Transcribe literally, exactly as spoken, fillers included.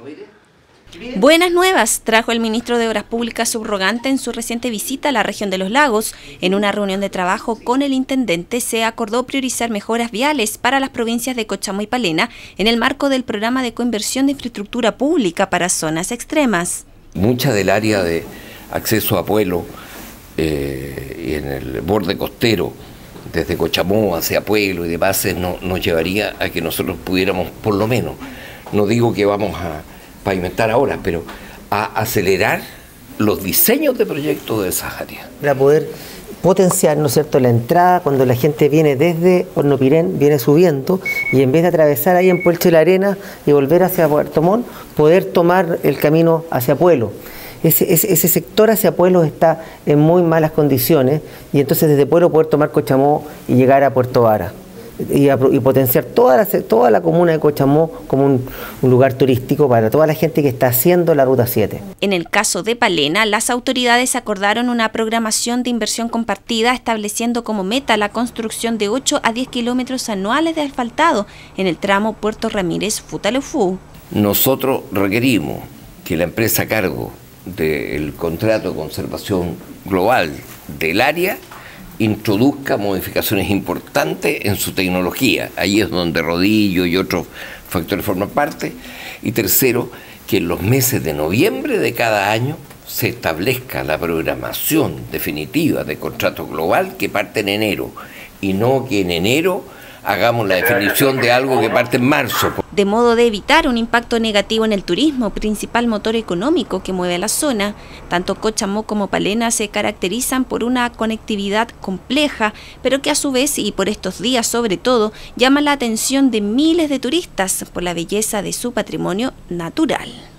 Buenas nuevas trajo el ministro de Obras Públicas subrogante en su reciente visita a la región de Los Lagos. En una reunión de trabajo con el intendente se acordó priorizar mejoras viales para las provincias de Cochamó y Palena en el marco del programa de coinversión de infraestructura pública para zonas extremas. Mucha del área de acceso a Pueblo eh, y en el borde costero, desde Cochamó hacia Pueblo y demás, no, nos llevaría a que nosotros pudiéramos, por lo menos, no digo que vamos a pavimentar ahora, pero a acelerar los diseños de proyectos de esas áreas. Para poder potenciar, ¿no es cierto?, la entrada cuando la gente viene desde Hornopirén, viene subiendo, y en vez de atravesar ahí en Puelche de la Arena y volver hacia Puerto Montt, poder tomar el camino hacia Pueblo. Ese, ese, ese sector hacia Pueblo está en muy malas condiciones, y entonces desde Pueblo poder tomar Cochamó y llegar a Puerto Vara. Y, a, y potenciar toda la, toda la comuna de Cochamó como un, un lugar turístico para toda la gente que está haciendo la Ruta siete. En el caso de Palena, las autoridades acordaron una programación de inversión compartida estableciendo como meta la construcción de ocho a diez kilómetros anuales de asfaltado en el tramo Puerto Ramírez-Futaleufú. Nosotros requerimos que la empresa a cargo del contrato de conservación global del área introduzca modificaciones importantes en su tecnología. Ahí es donde Rodillo y otros factores forman parte. Y tercero, que en los meses de noviembre de cada año se establezca la programación definitiva de contrato global que parte en enero, y no que en enero hagamos la definición de algo que parte en marzo. De modo de evitar un impacto negativo en el turismo, principal motor económico que mueve a la zona, tanto Cochamó como Palena se caracterizan por una conectividad compleja, pero que a su vez, y por estos días sobre todo, llama la atención de miles de turistas por la belleza de su patrimonio natural.